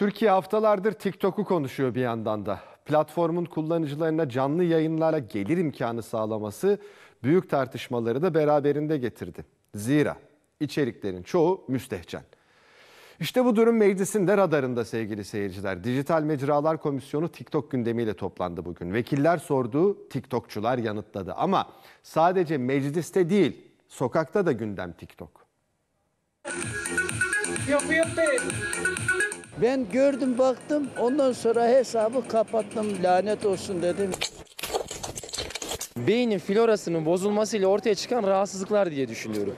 Türkiye haftalardır TikTok'u konuşuyor bir yandan da. Platformun kullanıcılarına canlı yayınlarla gelir imkanı sağlaması büyük tartışmaları da beraberinde getirdi. Zira içeriklerin çoğu müstehcen. İşte bu durum meclisin de radarında sevgili seyirciler. Dijital Mecralar Komisyonu TikTok gündemiyle toplandı bugün. Vekiller sordu, TikTokçular yanıtladı. Ama sadece mecliste değil, sokakta da gündem TikTok. Ben gördüm baktım, ondan sonra hesabı kapattım, lanet olsun dedim. Beynin florasının bozulmasıyla ortaya çıkan rahatsızlıklar diye düşünüyorum.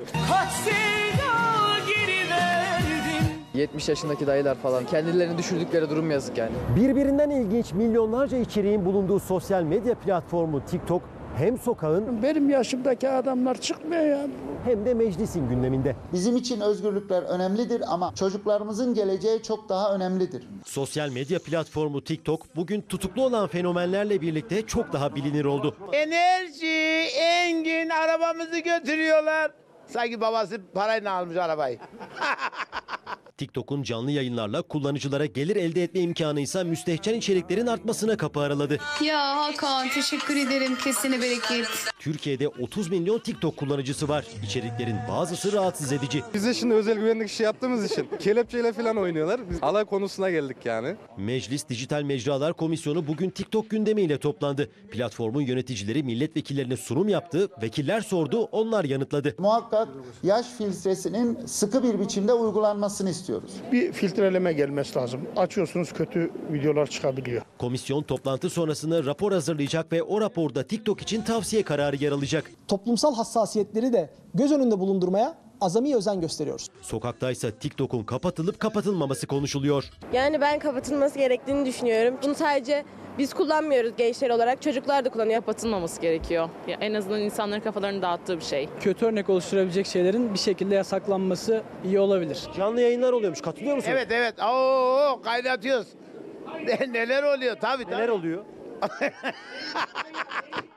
70 yaşındaki dayılar falan kendilerini düşürdükleri durum yazık yani. Birbirinden ilginç milyonlarca içeriğin bulunduğu sosyal medya platformu TikTok hem sokağın Benim yaşımdaki adamlar çıkmıyor yani. hem de meclisin gündeminde. Bizim için özgürlükler önemlidir ama çocuklarımızın geleceği çok daha önemlidir. Sosyal medya platformu TikTok bugün tutuklu olan fenomenlerle birlikte çok daha bilinir oldu. Enerji, Engin arabamızı götürüyorlar. Sanki babası parayla almış arabayı. TikTok'un canlı yayınlarla kullanıcılara gelir elde etme imkanı ise müstehcen içeriklerin artmasına kapı araladı. Ya Hakan teşekkür ederim, kesine bereket. Türkiye'de 30 milyon TikTok kullanıcısı var. İçeriklerin bazısı rahatsız edici. Biz de şimdi özel güvenlik işi yaptığımız için kelepçeyle falan oynuyorlar. Biz alay konusuna geldik yani. Meclis Dijital Mecralar Komisyonu bugün TikTok gündemiyle toplandı. Platformun yöneticileri milletvekillerine sunum yaptı, vekiller sordu, onlar yanıtladı. Muhakkak yaş filtresinin sıkı bir biçimde uygulanmasını istiyoruz. Bir filtreleme gelmesi lazım. Açıyorsunuz, kötü videolar çıkabiliyor. Komisyon toplantı sonrasında rapor hazırlayacak ve o raporda TikTok için tavsiye kararı yer alacak. Toplumsal hassasiyetleri de göz önünde bulundurmaya azami özen gösteriyoruz. Sokaktaysa TikTok'un kapatılıp kapatılmaması konuşuluyor. Yani ben kapatılması gerektiğini düşünüyorum. Bunu sadece biz kullanmıyoruz gençler olarak, çocuklar da kullanıyor. Kapatılmaması gerekiyor. Ya en azından insanların kafalarını dağıttığı bir şey. Kötü örnek oluşturabilecek şeylerin bir şekilde yasaklanması iyi olabilir. Canlı yayınlar oluyormuş, katılıyor musun? Evet. Oo, kaynatıyoruz. Neler oluyor? Tabii. Neler oluyor?